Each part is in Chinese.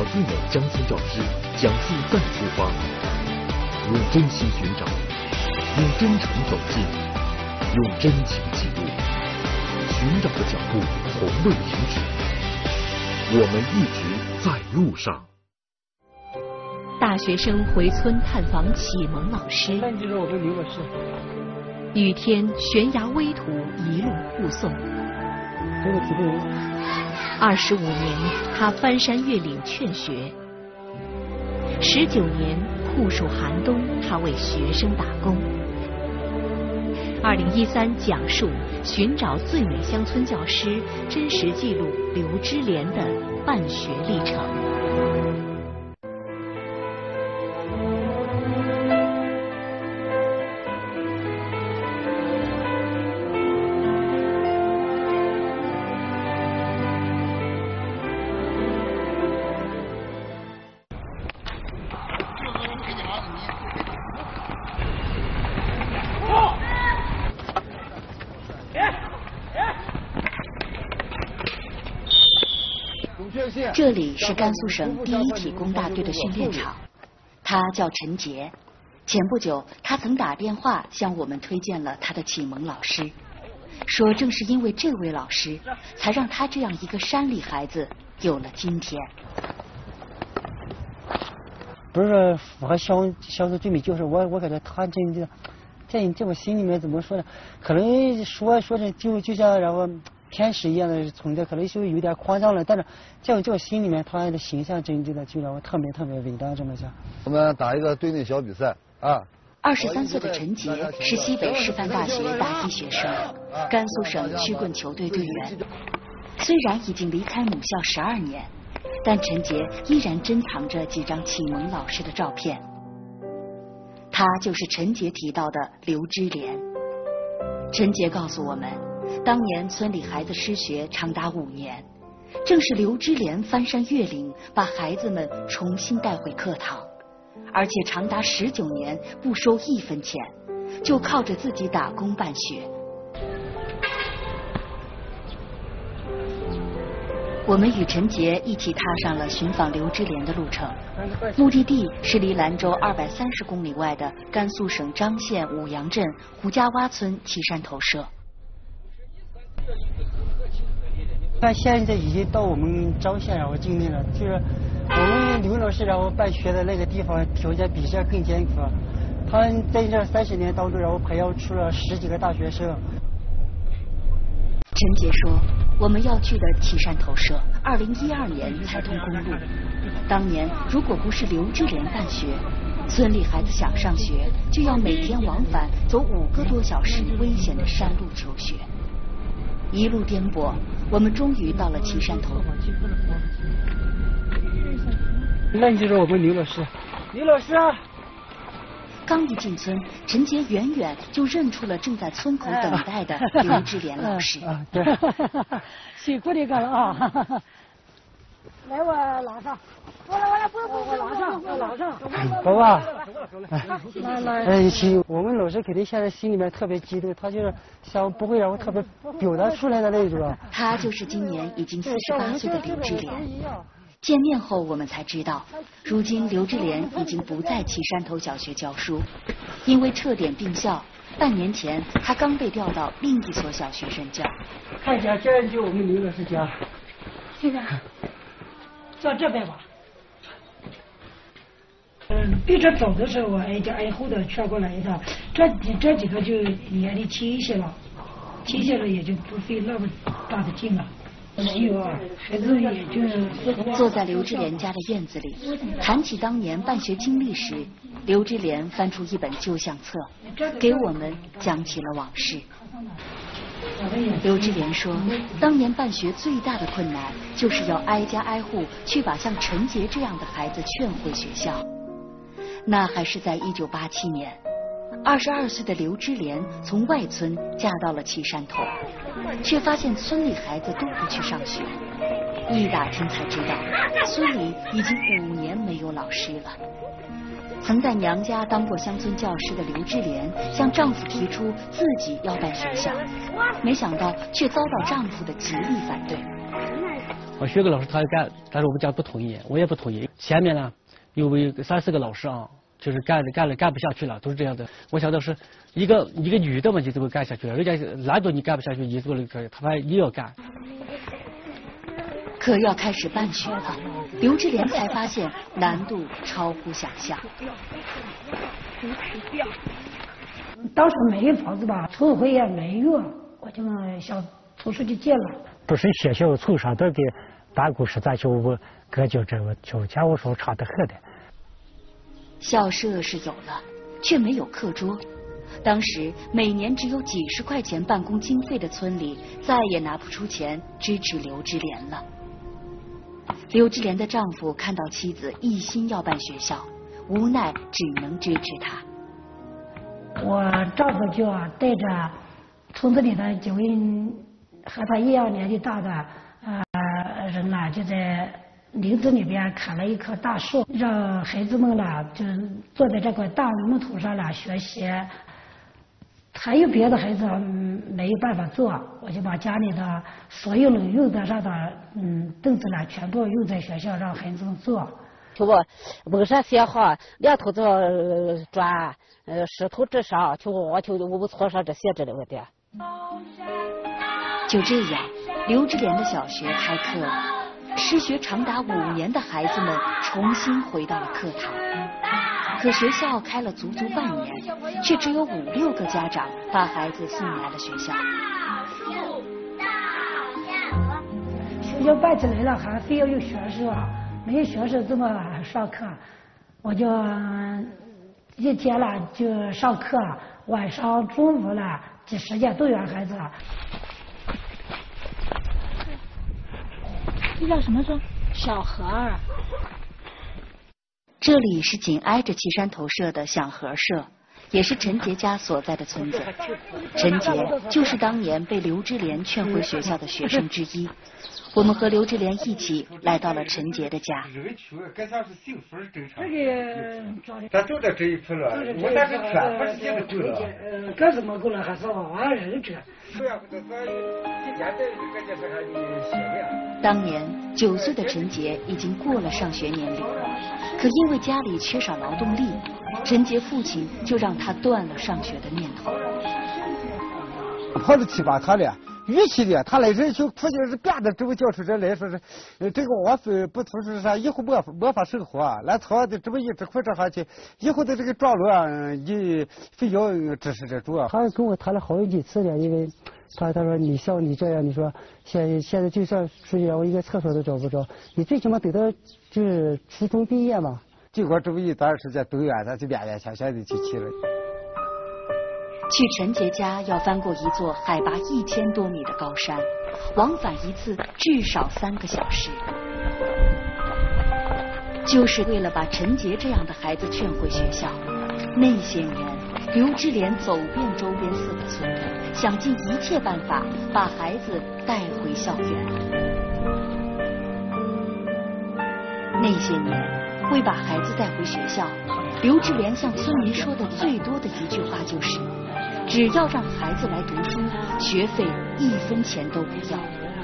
最美乡村教师，讲述再出发，用真心寻找，用真诚走进，用真情记录，寻找的脚步从未停止，我们一直在路上。 大学生回村探访启蒙老师， 就是我们刘老师。 雨天悬崖危途一路护送。 这个体会 25年，他翻山越岭劝学；19年，酷暑寒冬，他为学生打工。2013讲述寻找最美乡村教师，真实记录刘知莲的办学历程。这里是甘肃省第一体工大队的训练场，他叫陈杰。前不久，他曾打电话向我们推荐了他的启蒙老师，说正是因为这位老师，才让他这样一个山里孩子有了今天。 不是说符合乡村最美，就是我感觉他在我心里面怎么说呢？可能说的就像然后天使一样的存在，可能就有点夸张了，但是在我心里面，他的形象真的就让我特别伟大，这么讲。 我们打一个队内小比赛啊。 23岁的陈杰是西北师范大学大一学生，甘肃省曲棍球队队员。虽然已经离开母校12年，但陈杰依然珍藏着几张启蒙老师的照片。他就是陈杰提到的刘知莲。陈杰告诉我们，当年村里孩子失学长达5年，正是刘知莲翻山越岭，把孩子们重新带回课堂，而且长达19年不收1分钱，就靠着自己打工办学。我们与陈杰一起踏上了寻访刘知莲的路程，目的地是离兰州230公里外的甘肃省张县五羊镇胡家洼村岐山头社。 他现在已经到我们张县然后境内了，就是我们刘老师然后办学的那个地方条件比这更艰苦，他在这30年当中然后培养出了10几个大学生。 陈杰说，我们要去的岐山头社2012年才通公路，当年如果不是刘知莲办学，村里孩子想上学就要每天往返走5个多小时危险的山路求学。一路颠簸，我们终于到了岐山头。 那你就是我们刘老师。刘老师啊！ 刚一进村，陈杰远远就认出了正在村口等待的刘知莲老师。 对， 辛苦你干了啊！来，我拉上。我拉上。 宝宝，我们老师肯定现在心里面特别激动，他就是想不会让我特别表达出来的那种。 他就是今年已经48岁的刘知莲。见面后，我们才知道，如今刘知莲已经不在岐山头小学教书，因为撤点并校，半年前他刚被调到另一所小学任教。 看起来这就我们刘老师家。 现在到这边吧。比这走的时候，挨家挨户的劝过来一趟，这几个就年龄轻一些了，也就不费那么大的劲了。没有啊，孩子也就坐在刘知莲家的院子里，谈起当年办学经历时，刘知莲翻出一本旧相册，给我们讲起了往事。刘知莲说，当年办学最大的困难就是要挨家挨户去把像陈杰这样的孩子劝回学校。那还是在1987年，22岁的刘知莲从外村嫁到了岐山头，却发现村里孩子都不去上学。一打听才知道，村里已经5年没有老师了。曾在娘家当过乡村教师的刘知莲向丈夫提出自己要办学校，没想到却遭到丈夫的极力反对。 我学个老师他干，但是我们家不同意，我也不同意。前面呢有3、4个老师啊，就是干不下去了，都是这样的。我想到是一个女的嘛，你怎么干下去了？人家拦着你干不下去，你做了可他也要干。 可要开始办学了，刘志莲才发现难度超乎想象。 当时没房子吧，村委会也没用，我就向村书记借了。 不是学校从上头的办公室，咱就搁就这个就家务手差得很的。 校舍是有了，却没有课桌。当时每年只有几十块钱办公经费的村里，再也拿不出钱支持刘志莲了。刘志莲的丈夫看到妻子一心要办学校，无奈只能支持她。 我丈夫就带着村子里的几位和他一样年纪大的人呢，就在林子里边砍了一棵大树，让孩子们呢就坐在这块大木头上来学习。还有别的孩子没有办法做，我就把家里的所有能用得上的凳子呢，全部用在学校让孩子们坐。 就我蒙山写好，2头子砖，10头纸上，就我们床上这写着的我的。 就这样，刘志莲的小学开课了，失学长达5年的孩子们重新回到了课堂。可学校开了足足半年，却只有5、6个家长把孩子送来了学校。 学校办起来了，还非要有学生啊，没有学生这么上课，我就一天了就上课，晚上中午了几10点都有孩子。 这叫什么说？小河儿。 这里是紧挨着岐山头社的响河社，也是陈杰家所在的村子。陈杰就是当年被刘志莲劝回学校的学生之一。我们和刘志莲一起来到了陈杰的家。 人去跟他是幸福是正常。咱就在这一片了，我那是全不是现在够了。 干什么够了？还是往人这。 当年9岁的陈杰已经过了上学年龄，可因为家里缺少劳动力，陈杰父亲就让他断了上学的念头。 跑着提拔他了。与其的，他来人就出去是变的，这位教授这来说是，这个我非不图是啥，以后没法生活啊，来操的这么一直苦着下去，以后的这个庄稼你非要支持这主啊。 他跟我谈了好几次了，因为他说你像你这样，你说现在就算出去让我一个厕所都找不着，你最起码得到就是初中毕业嘛。 结果这么一段时间都远，他就面面相向的就去了。 去陈杰家要翻过一座海拔1000多米的高山，往返一次至少3个小时，就是为了把陈杰这样的孩子劝回学校。那些年，刘志莲走遍周边4个村，想尽一切办法把孩子带回校园。那些年，为把孩子带回学校，刘志莲向村民说的最多的一句话就是：只要让孩子来读书，学费1分钱都不要。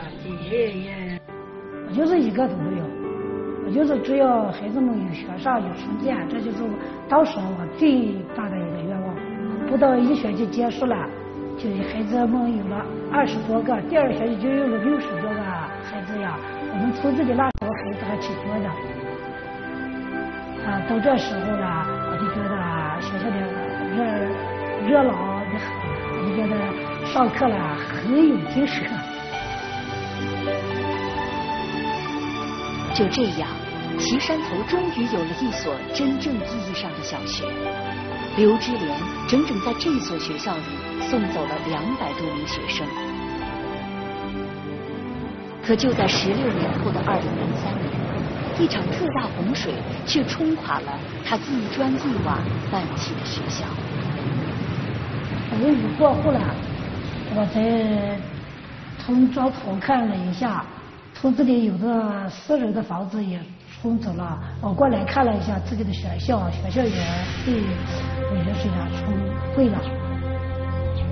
我就是一个都没有，我就是只要孩子们有学上有书念，这就是当时我最大的一个愿望。不到1学期结束了，就孩子们有了20多个，第2学期就有了60多个孩子呀。我们村子里那时候孩子还挺多的。到这时候呢，我就觉得学校里热闹的很，我就觉得上课了很有精神。 就这样，岐山头终于有了一所真正意义上的小学。刘志莲整整在这所学校里送走了200多名学生。可就在16年后的2003年，一场特大洪水却冲垮了他一砖一瓦办起的学校。 雨过后了，我在从庄头看了一下，村子里有的私人的房子也冲走了。我过来看了一下自己的学校，学校也被雨水冲毁了。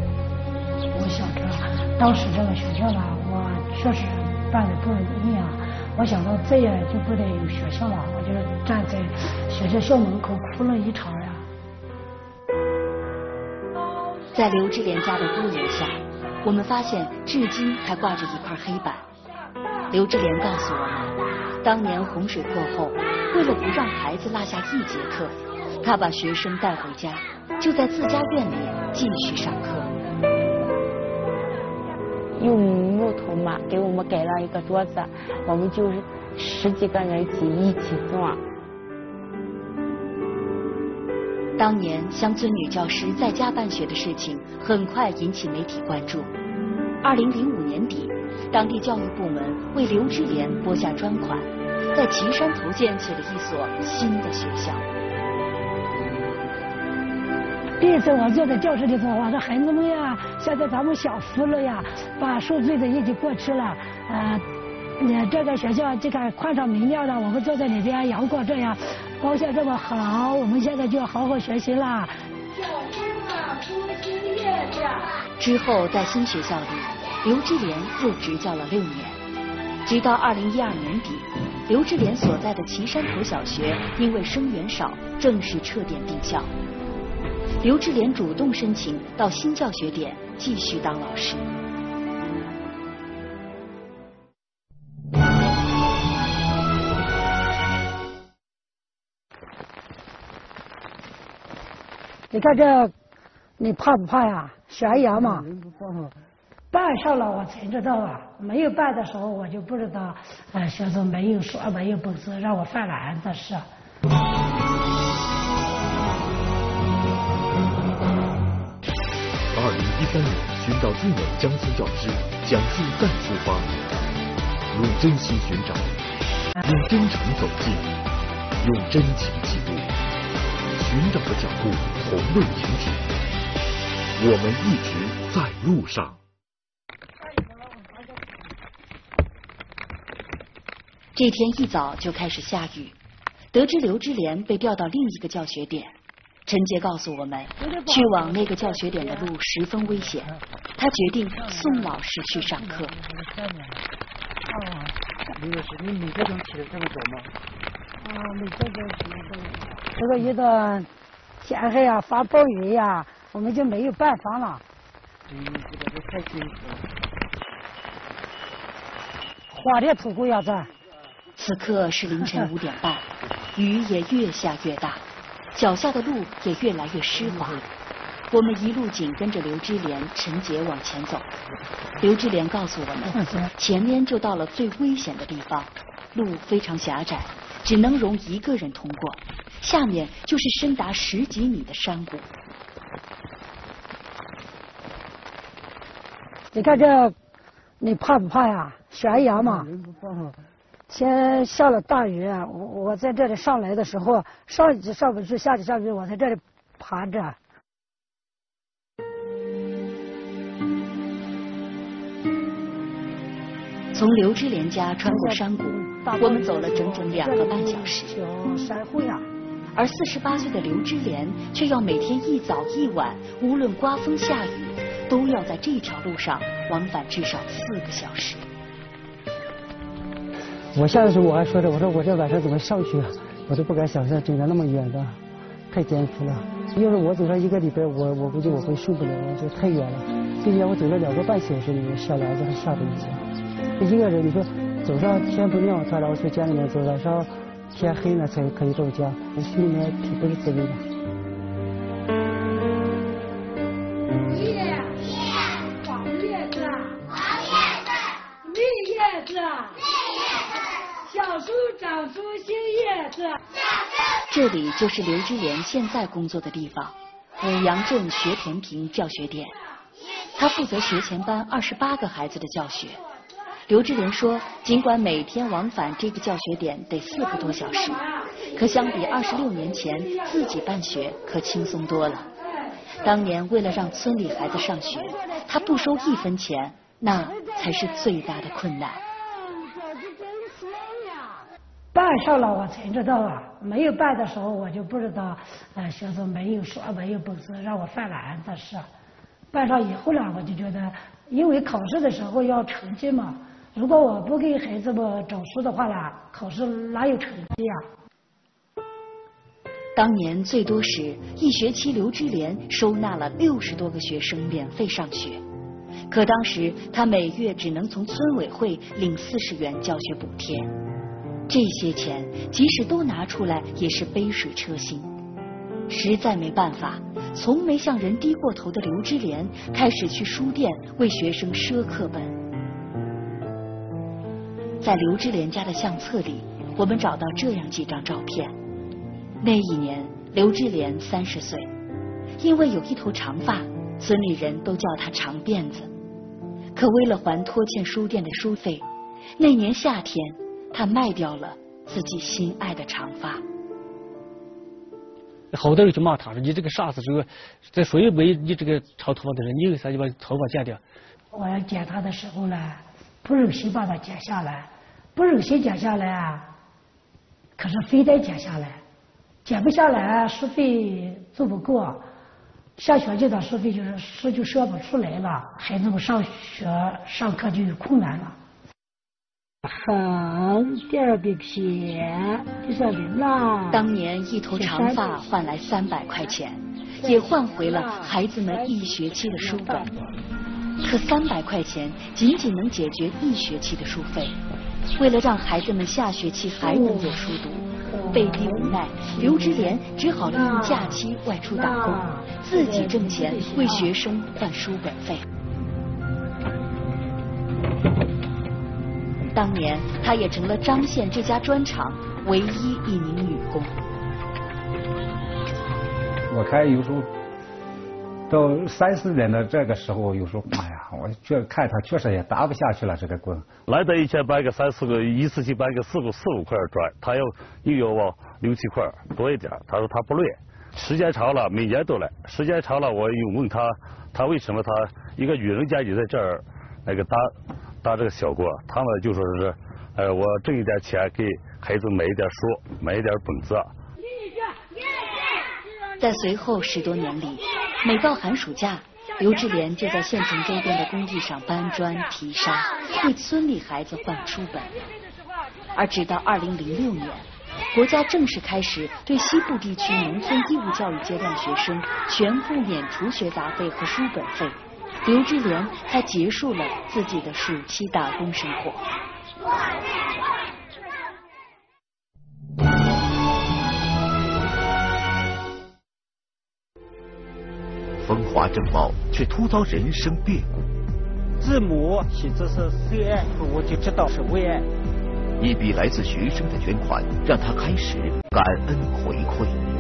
我想着当时这个学校吧，我确实办的不容易啊。 我想到这样就不得有学校了，我就站在学校校门口哭了一场呀。 在刘志莲家的屋檐下，我们发现至今还挂着一块黑板。刘志莲告诉我们，当年洪水过后，为了不让孩子落下一节课，他把学生带回家，就在自家院里继续上课。 用木头嘛，给我们盖了一个桌子，我们就是10几个人一起坐。 当年乡村女教师在家办学的事情很快引起媒体关注。2005年底，当地教育部门为刘志莲拨下专款，在岐山头建起了一所新的学校。 第一次我坐在教室里头，我说孩子们呀，现在咱们享福了呀，把受罪的已经过去了。这个学校这个宽敞明亮的，我们坐在里边，阳光这样，光线这么好，我们现在就要好好学习啦。 之后在新学校里，刘志莲又执教了6年，直到2012年底，刘志莲所在的岐山头小学因为生源少，正式撤点定校。刘志莲主动申请到新教学点继续当老师。 你看这，你怕不怕呀？悬崖嘛。办上了我才知道啊，没有办的时候我就不知道，学生没有说没有本事让我犯懒的事。 2013年，寻找最美乡村教师，讲述再出发，用真心寻找，用真诚走进，用真情记录，寻找的脚步从未停止，我们一直在路上。 这天一早就开始下雨，得知刘志莲被调到另一个教学点，陈杰告诉我们，去往那个教学点的路十分危险，他决定送老师去上课。 你每个钟起得这么早吗？ 每个钟起得这么早。这个遇到天黑呀、发暴雨呀，我们就没有办法了。 这个太辛苦了。 花莲土谷要在。 此刻是凌晨5点半，雨也越下越大，脚下的路也越来越湿滑。我们一路紧跟着刘志莲、陈杰往前走。刘志莲告诉我们，前面就到了最危险的地方，路非常狭窄，只能容1个人通过，下面就是深达10几米的山谷。 你看这，你怕不怕呀？悬崖嘛。先下了大雨，我在这里上来的时候，上去上不去，下去上不去，我在这里爬着。 从刘志莲家穿过山谷，我们走了整整2个半小时。 山会呀。 而48岁的刘志莲却要每天一早一晚，无论刮风下雨，都要在这条路上往返至少4个小时。 我下的时候我还说着，我说我这晚上怎么上去啊？我都不敢想象走了那么远的，太艰苦了。要是我走上1个礼拜，我估计我会受不了，这太远了。并且我走了2个半小时里面，下来还下着雨。1个人你说早上天不亮，他然后从家里面走，晚上天黑了才可以到家，我心里面挺不是滋味的。 黄叶子，绿叶子。小树长出新叶子。 这里就是刘志莲现在工作的地方，五阳镇学田坪教学点。他负责学前班28个孩子的教学。刘志莲说，尽管每天往返这个教学点得4个多小时，可相比26年前自己办学可轻松多了。当年为了让村里孩子上学，他不收1分钱，那才是最大的困难。 办上了我才知道啊，没有办的时候我就不知道，学生没有说没有本事让我犯懒的事。办上以后呢，我就觉得，因为考试的时候要成绩嘛， 如果我不给孩子们找书的话啦，考试哪有成绩呀？ 当年最多时，一学期刘知莲收纳了60多个学生免费上学，可当时他每月只能从村委会领40元教学补贴，这些钱即使都拿出来也是杯水车薪。实在没办法，从没向人低过头的刘知莲开始去书店为学生赊课本。在刘知莲家的相册里，我们找到这样几张照片。那一年，刘知莲30岁，因为有一头长发，村里人都叫她长辫子。可为了还拖欠书店的书费，那年夏天，她卖掉了自己心爱的长发。 好多人就骂他说：“你这个傻子，这所有没你这个长头发的人，你为啥就把头发剪掉？” 我要剪他的时候呢，不忍心把它剪下来，不忍心剪下来啊，可是非得剪下来，剪不下来，书费足不够，下学期的书费就说不出来了，孩子们上学上课就有困难了。横点笔撇，就算人啦。 当年一头长发换来300块钱，也换回了孩子们1学期的书本。可300块钱仅仅能解决1学期的书费。为了让孩子们下学期还能有书读，被逼无奈，刘知莲只好利用假期外出打工，自己挣钱为学生换书本费。当年，她也成了张县这家砖厂唯一一名女工。 我看有时候到3、4点的这个时候，有时候哎呀，我觉得看他确实也搭不下去了，这个工。 来的以前搬个3、4个，一次性搬个4、5块砖，他又要往6、7块多一点。他说他不累，时间长了，每年都来。时间长了，我又问他为什么他一个女人家你在这儿那个搭这个小锅，他们就说是，我挣一点钱给孩子买一点书，买一点本子。 在随后10多年里，每到寒暑假，刘知莲就在县城周边的工地上搬砖提沙，为村里孩子换书本。而直到2006年，国家正式开始对西部地区农村义务教育阶段学生全部免除学杂费和书本费，刘知莲才结束了自己的暑期打工生活。 风华正茂，却突遭人生变故。 字母写字是虽爱，我就知道是为爱。 一笔来自学生的捐款，让他开始感恩回馈。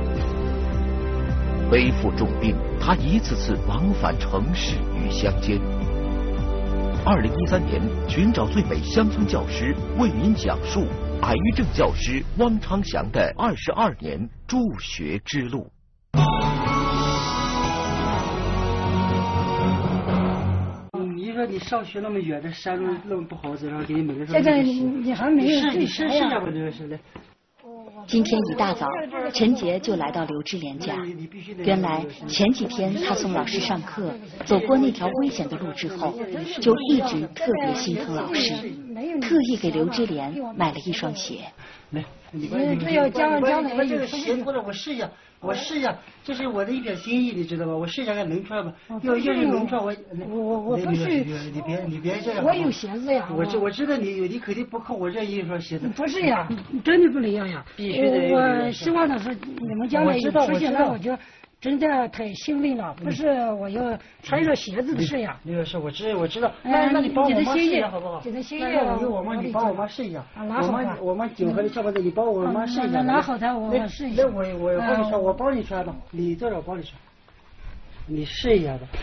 背负重病，他一次次往返城市与乡间。2013年，寻找最美乡村教师为您讲述癌症教师汪昌祥的22年助学之路。 你说你上学那么远，这山路那么不好走，然后给你每个人。 现在你还没有你试一下吧，这个是的。 今天一大早，陈杰就来到刘知莲家。原来前几天他送老师上课，走过那条危险的路之后，就一直特别心疼老师，特意给刘知莲买了一双鞋。 来，这要将来这个鞋脱了，我试一下，这是我的一点心意，你知道吧？我试一下看能穿吧。要是能穿，我不是。你别这样。 我有鞋子呀。 我知道你肯定不靠我这一双鞋子。 不是呀，真的不能要呀。 必须得。 我希望的是你们将来有出现了，我就真的太欣慰了。不是我要穿上鞋子的事呀。 那个是我知道。那你帮我妈试一下好不好？ 你的心意。 那我妈，你帮我妈试一下。我妈紧回来下班的，你帮我妈试一下。 拿好它，我试一下。 那我帮你穿，我帮你穿吧。你这我帮你穿，你试一下吧。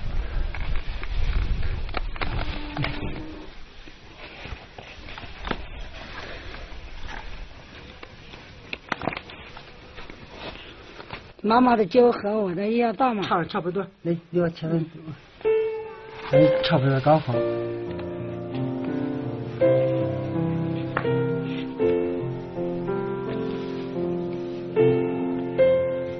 妈妈的脚和我的一样大吗？ 差不多。来，你往前面。差不多刚好。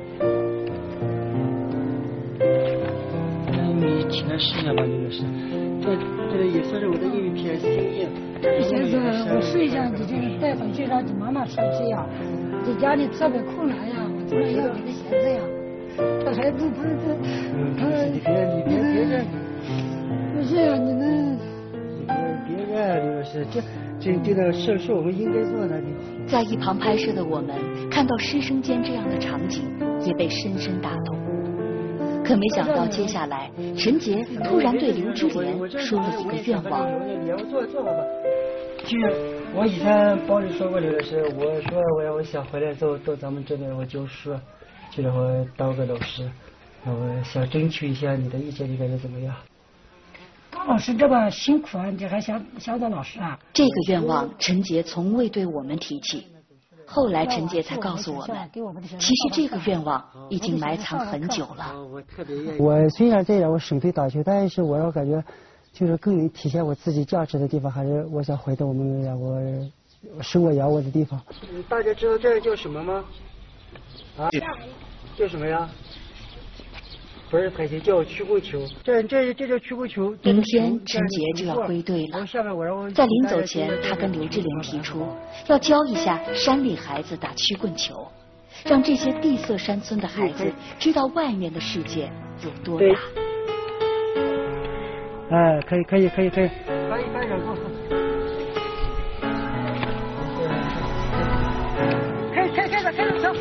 你起来试一下吧，这个是。 这也算是我的一片心意。 这些是我试一下，你这个带回去让你妈妈是不是呀？在家里特别困难呀，我怎么要给他闲着呀？这孩子不是这， 你别这样。 不是呀，你们。 别这是这个事是我们应该做的。 在一旁拍摄的我们看到师生间这样的场景，也被深深打动。可没想到接下来，陈杰突然对刘之莲说了一个愿望。 你要做好吧。就是我以前帮你说过的是，我说我想回来到咱们这边我教书，就让我当个老师，我想争取一下你的意见，你感觉怎么样？ 当老师这么辛苦啊，你还想当老师啊？ 这个愿望陈杰从未对我们提起，后来陈杰才告诉我们，其实这个愿望已经埋藏很久了。 我虽然在我省队打球，但是我要感觉就是更有体现我自己价值的地方，还是我想回到我们我生我养我的地方。大家知道这叫什么吗？啊？叫什么呀？不是台球，叫曲棍球。这叫曲棍球。 明天陈杰就要归队了，在临走前，他跟刘志莲提出要教一下山里孩子打曲棍球，让这些地色山村的孩子知道外面的世界有多大。 哎，可以。开始走。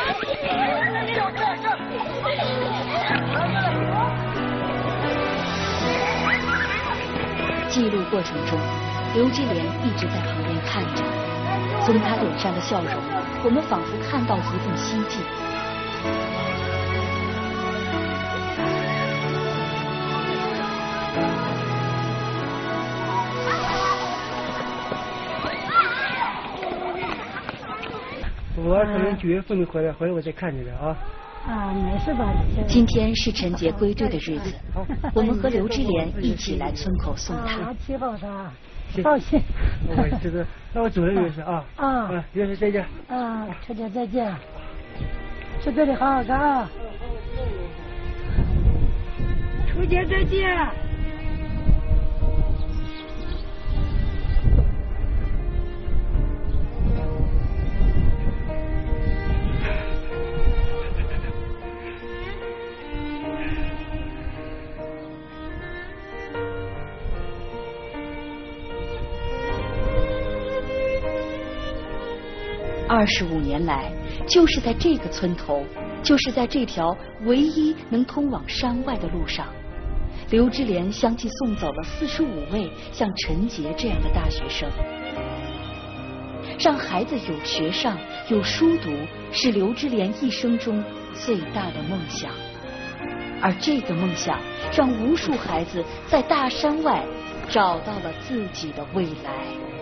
记录过程中，刘志莲一直在旁边看着，从他脸上的笑容，我们仿佛看到一份希冀。 我可能9月份回来我再看你的啊。 啊，没事吧？ 今天是陈杰归队的日子，我们和刘之莲一起来村口送他。 7号他，放心。 我知道，那我走了岳师啊。岳师再见。 陈杰再见。去这里好好干啊。楚杰再见。 25年来，就是在这个村头，就是在这条唯一能通往山外的路上，刘之莲相继送走了45位像陈杰这样的大学生。让孩子有学上、有书读，是刘之莲一生中最大的梦想。而这个梦想，让无数孩子在大山外找到了自己的未来。